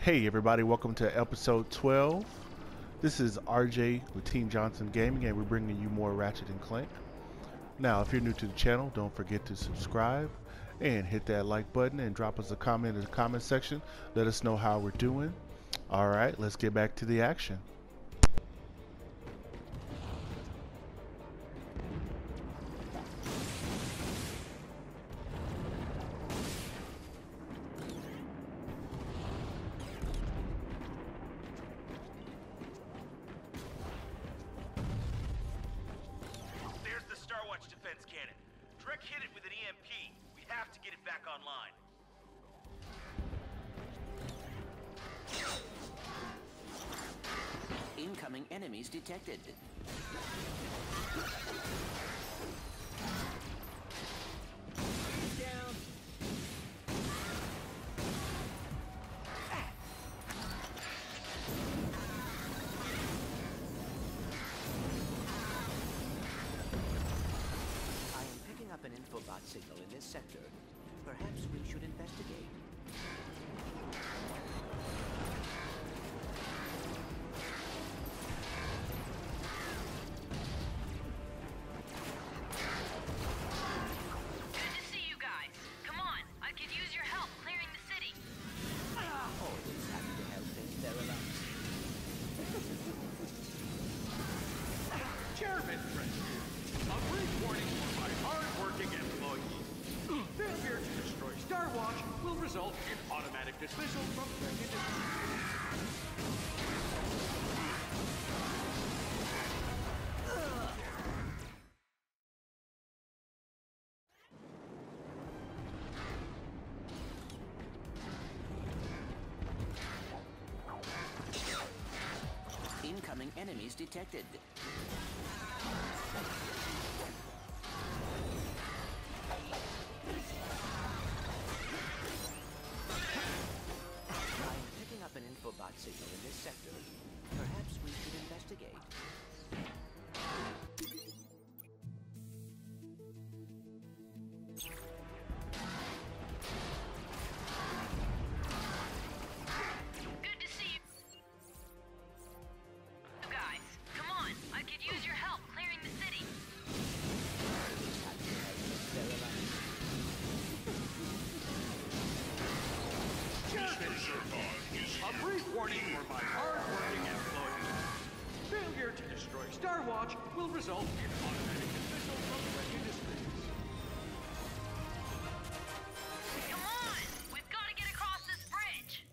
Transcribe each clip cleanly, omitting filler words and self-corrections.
Hey everybody, welcome to episode 12. This is RJ with Team Johnson Gaming and we're bringing you more Ratchet and Clank. Now, if you're new to the channel, don't forget to subscribe and hit that like button and drop us a comment in the comment section. Let us know how we're doing. Alright, let's get back to the action. There's the Starwatch defense cannon. Drek hit it with an EMP. We have to get it back online. Incoming enemies detected. Down. I am picking up an infobot signal in this sector. Perhaps we should investigate. Good to see you guys. Come on, I could use your help clearing the city. Always happy to help things there alone. Chairman Trent, a brief warning for my hard-working employees. Failure to destroy Starwatch will result in automatic dismissal from Trek Industries. Incoming enemies detected. I am picking up an infobot signal in this sector. Perhaps we should investigate. Good to see you guys. Come on, I could use your help clearing the city. Happy to help things there alone. Chairman Trent, a brief warning for my hard-working employees. Failure to destroy Starwatch will result in automatic dismissal from Trek Industries. Come on, we've got to get across this bridge.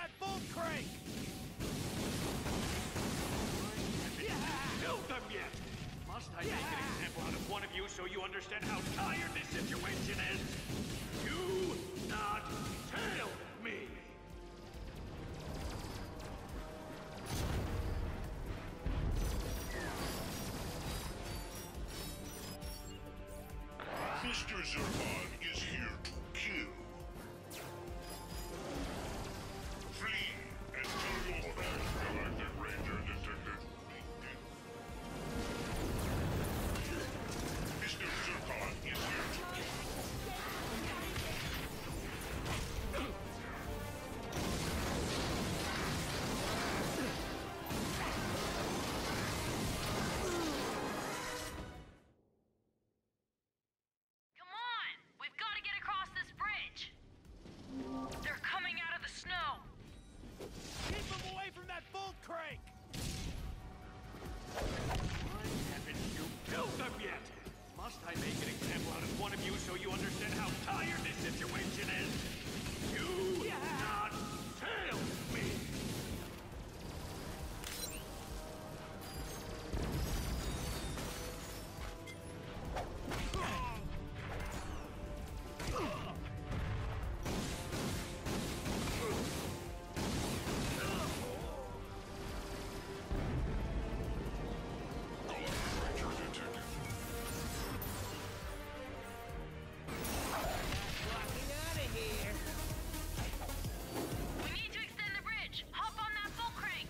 that full crank! Killed them yet? Must I make an example out of one of you so you understand how tired this situation is? Do not tail me! Mr. Zurkon is here to kill. Flee and tell your friends Galactic Ranger detected weakness. Mr. Zurkon is here to kill. Come on! We've got to get across this bridge! They're coming out of the snow! Keep him away from that full crank! Why haven't you killed them yet? Must I make an example out of one of you so you understand how tired this situation is? Do not tail me! We need to extend the bridge! Hop on that full crank!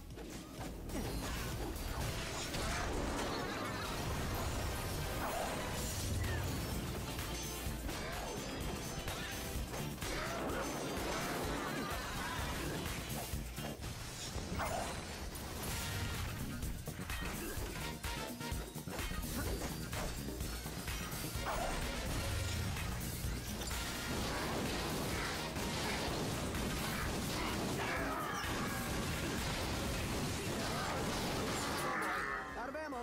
Out of ammo.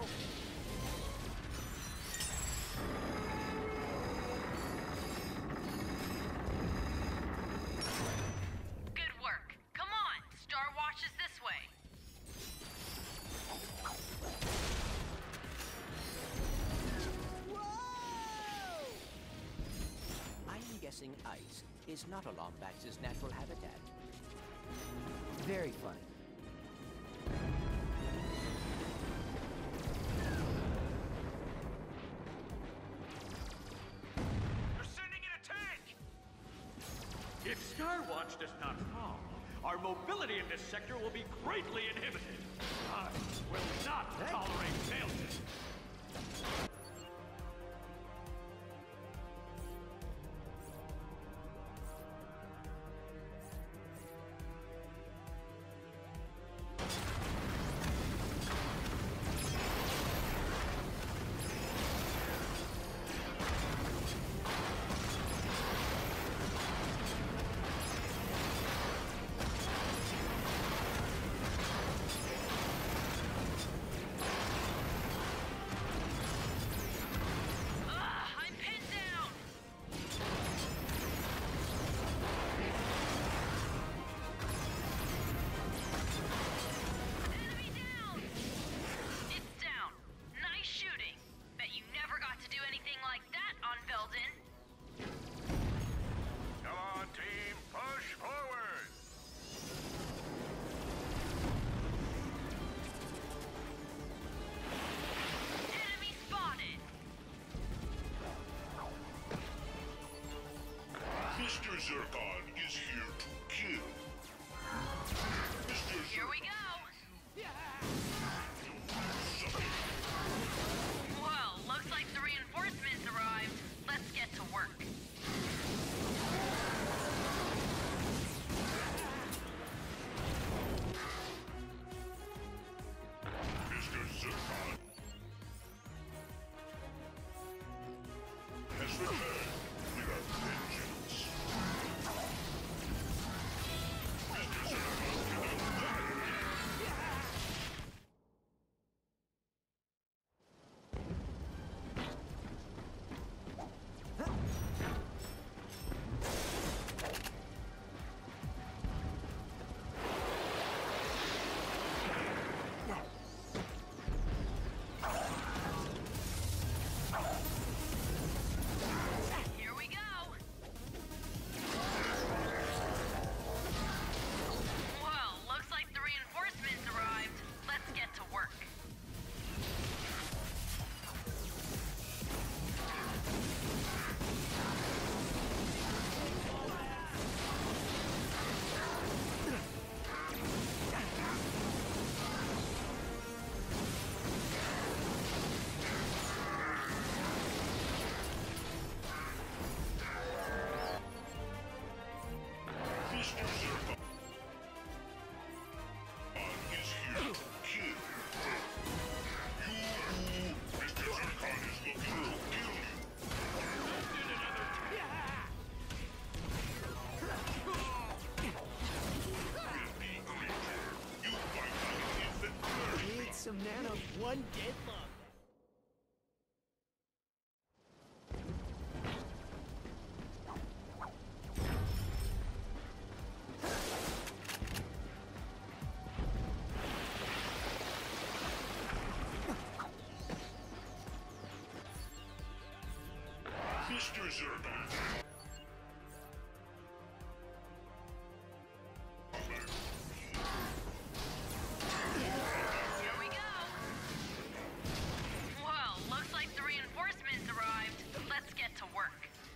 Good work. Come on! Star Watch is this way. I'm guessing ice is not a Lombax's natural habitat. Very funny. They're sending in a tank! If Skywatch does not fall, our mobility in this sector will be greatly inhibited. I will not tolerate failure. I'm pinned down! Enemy down! It's down. Nice shooting. Bet you never got to do anything like that on Veldin. Come on, team, push forward! Enemy spotted! Mr. Zurkon is here to kill. Mr. Here we Zurkon, go! suck it. Well, looks like the reinforcements arrived. Let's get to work. Mr. Zurkon has returned with a vengeance. one dead log. Mr. Zurkon. Here we go. Well, looks like the reinforcements arrived. Let's get to work.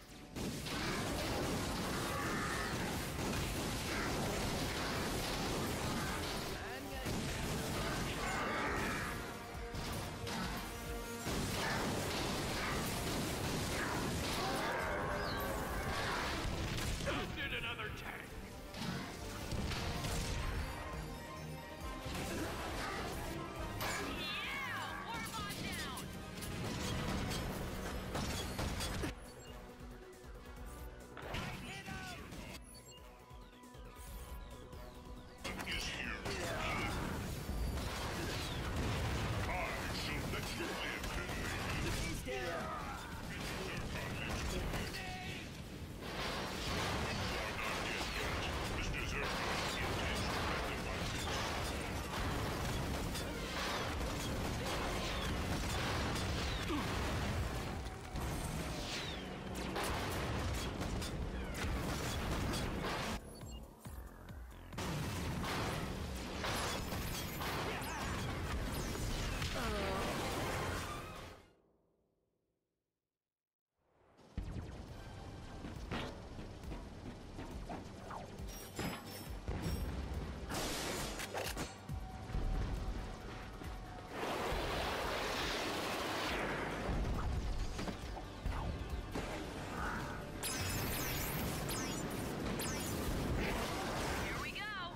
Did another tank. Yeah! Warbot down! Is here. I shall let you live, He's down. Mr. Zurkon intends to rectify this. Here we go.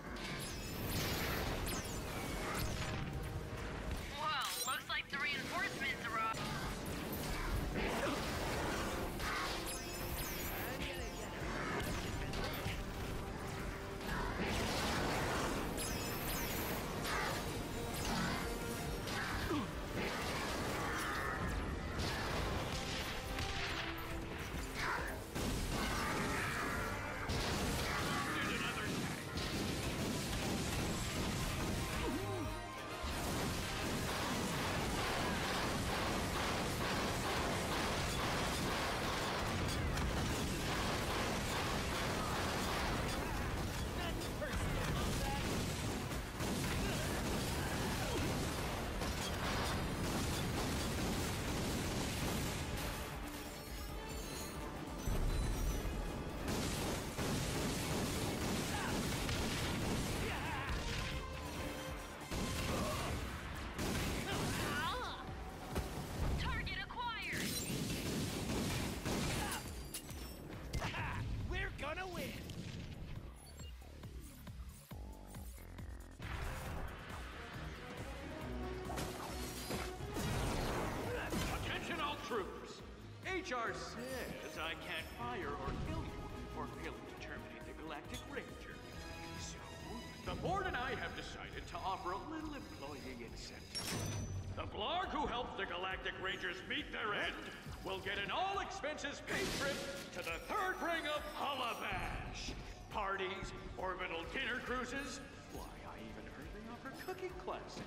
Well, looks like the reinforcements arrived. Did another tank. Nothing personal about that. Target acquired. We're gonna win. Attention all troops! HR says I can't fire or kill you for failing to terminate the Galactic Ranger. So, the board and I have decided to offer a little employee incentive. The Blarg who helped the Galactic Rangers meet their end will get an all-expenses-paid trip to the third ring of Hullabash. Parties, orbital dinner cruises. Why, I even heard they offer cooking classes.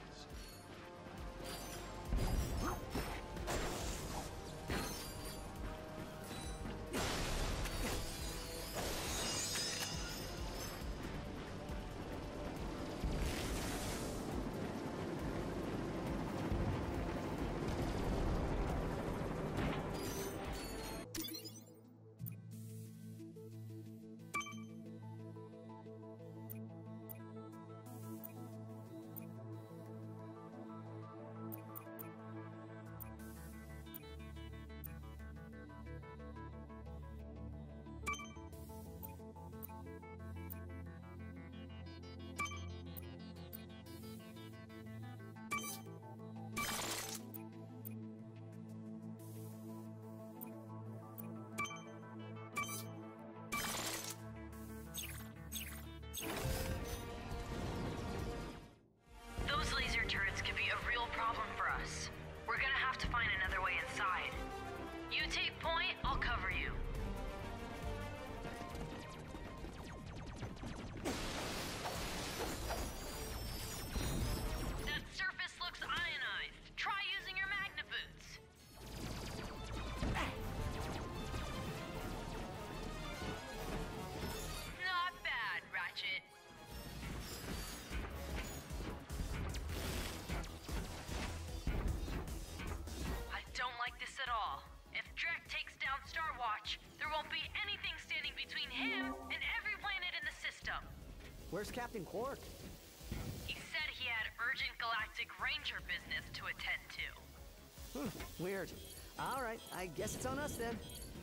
Where's Captain Quark? He said he had urgent Galactic Ranger business to attend to. Weird. All right, I guess it's on us then.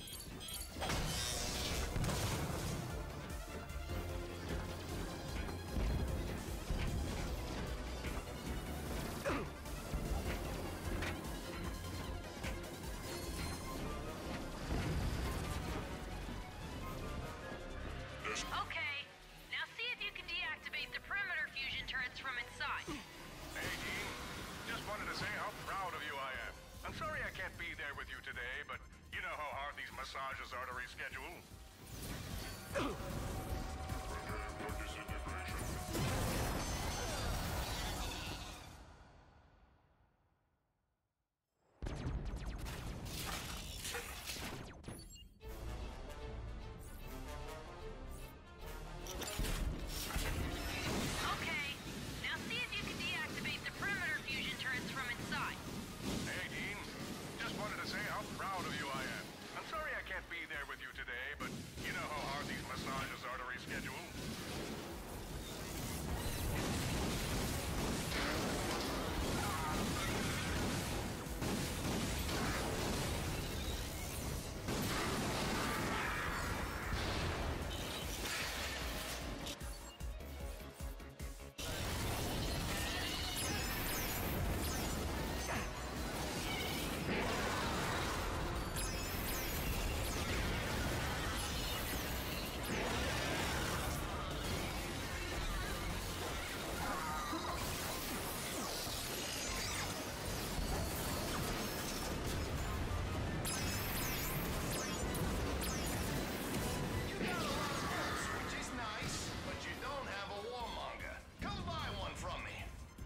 Okay, now see if you can deactivate the perimeter fusion turrets from inside. Hey, Dean. Just wanted to say how proud of you I am. I'm sorry I can't be there with you today, but you know how hard these massages are to reschedule. Okay, now see if you can deactivate the perimeter fusion turrets from inside. Hey, Dean. Just wanted to say how proud of you I am. I'm sorry I can't be there with you today, but you know how hard these massages are to reschedule. Which is nice, but you don't have a warmonger. Come buy one from me.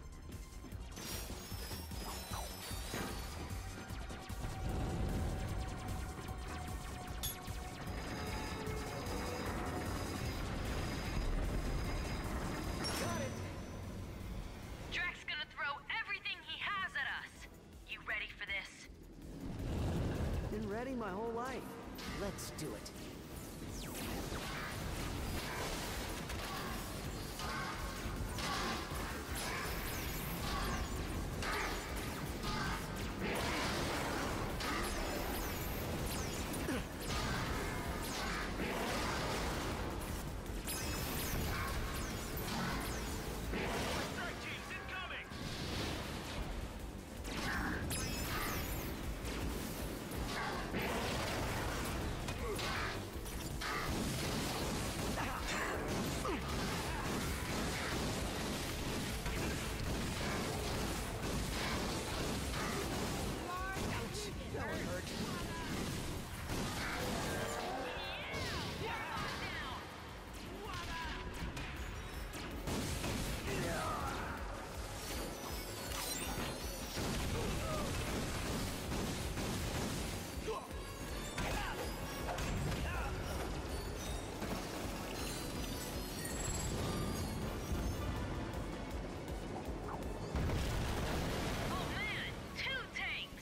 Drax gonna throw everything he has at us. You ready for this? Been ready my whole life. Let's do it. Strike teams incoming! That one hurt. Oh man, 2 tanks!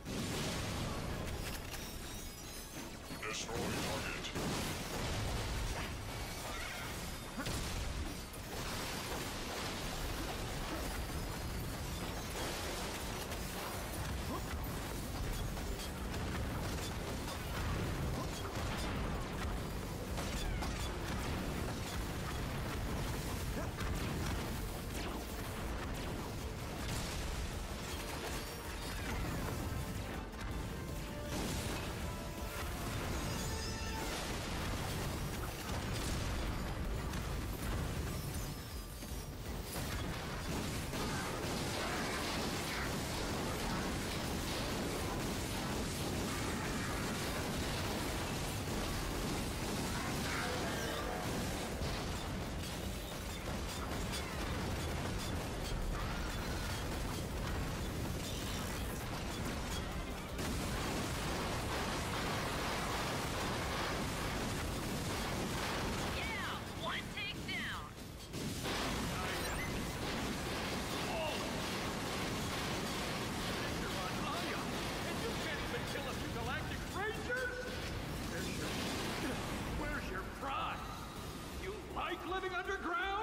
Destroy target. Yeah, 1 tank down. Aya, and you can't even kill a few Galactic Rangers? Where's your pride? You like living underground?